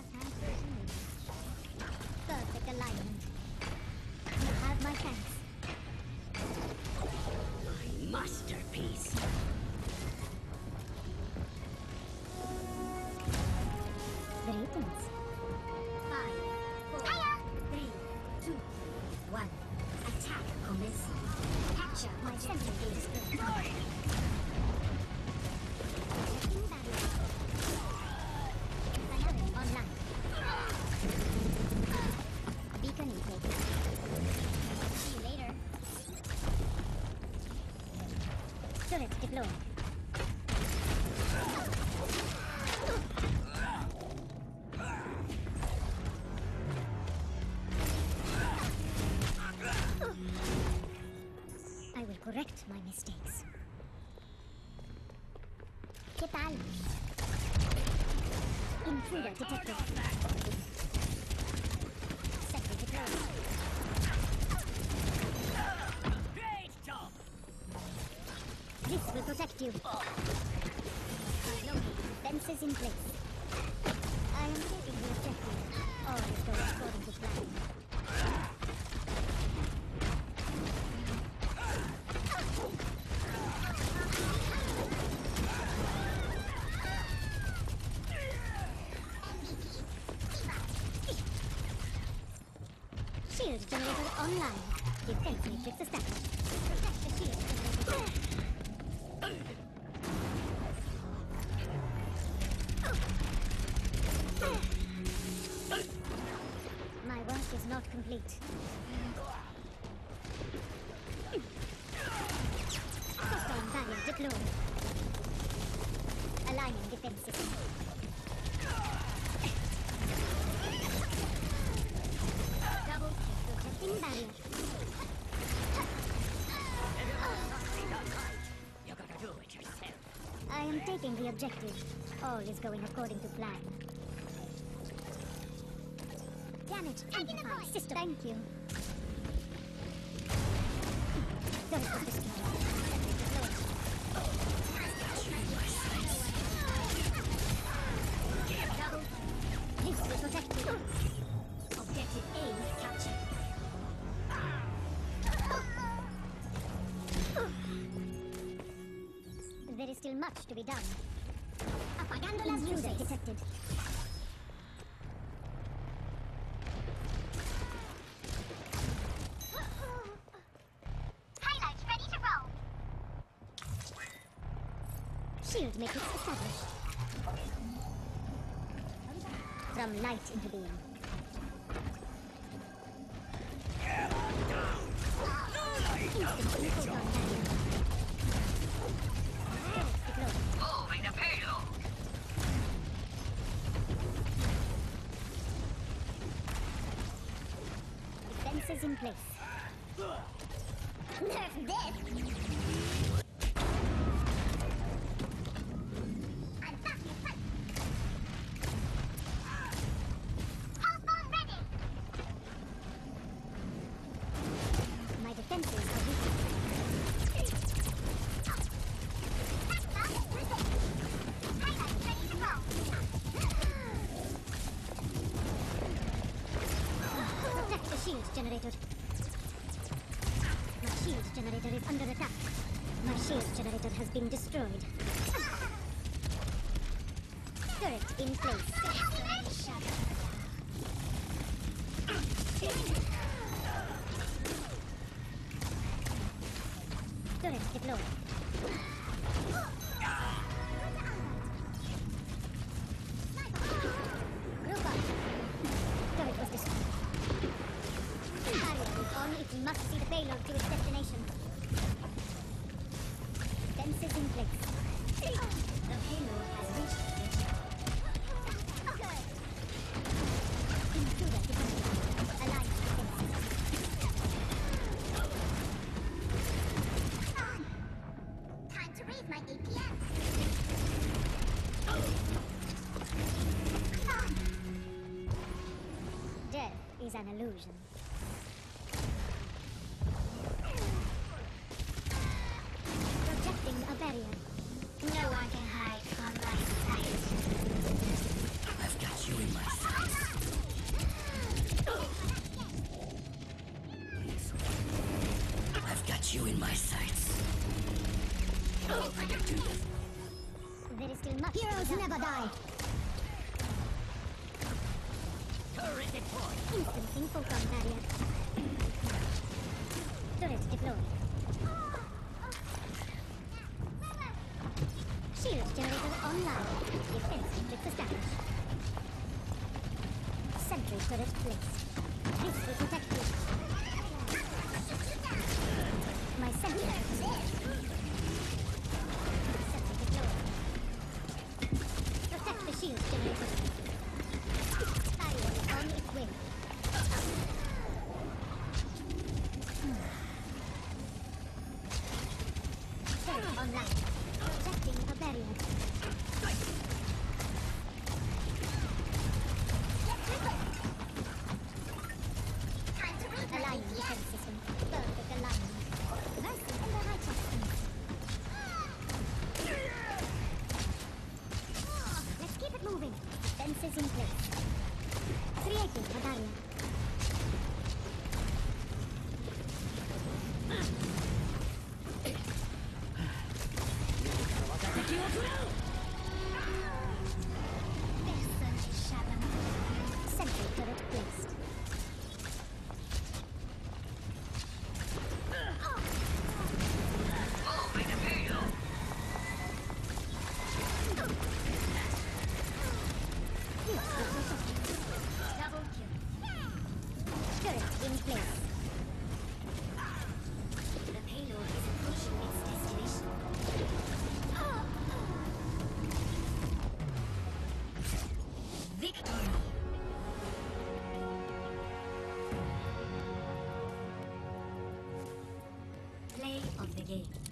Perfect alignment. You have my thanks. My masterpiece. Greetings. 5, 4, 3, 2, 1. Attack commencing. Capture My sentry is destroyed. Online. Beacon intake. See you later. Turret deployed. I will correct my mistakes. ¿Qué tal? Intruder detected. Sentry deployed. Great job! This will protect you. Fences in place. I am taking the objective. All is going according to plan. Shield generator online. Defense matrix established. Protect the shield generator. My work is not complete. Hostile barrier deployed. Aligning defense system. Double protecting barrier. You gotta do it yourself. I am taking the objective. All is going according to plan. Damage amplified system. Thank you. Turret was destroyed. Double. This will protect you. Objective A captured. There is still much to be done. Apagando las luces detected. Highlights ready to roll. Shield matrix established. From light into being. Instantly photon barrier. Turret deployed. Moving the payload. Defenses in place. Nerf this. I'm back in front. Telephone ready. My defenses are weak. Highlights ready to roll. Protect the shield generator. My shield generator is under attack. My shield generator has been destroyed. Turret in place. Turret deployed. Group up. Turret was destroyed. Barrier is on. It must see the payload to its destination. Fences in place. The payload has reached the Intruder detected. Aligned defenses. Time to raise my APM. Death is an illusion. Projecting a barrier. No one can hide from my sight. I've got you in my sight. my sights. Oh, I can do this. There is still much. Heroes never die. Turret deployed. Instancing photon barrier. Turret deployed. Shield generator online. Defense matrix established. Sentry turret placed. This will protect you. My sentry deployed. Protect the shield generator. Barrier on its way. Turret online. Projecting a barrier. Time to read my Aligning APM. defense system. Perfect alignment. Mercy in the righteousness. Let's keep it moving. Defenses in place. Creating a barrier. Sentry turret placed. Moving the payload. Double kill. Turret in place. The payload is approaching its destination. Victory! Play of the game.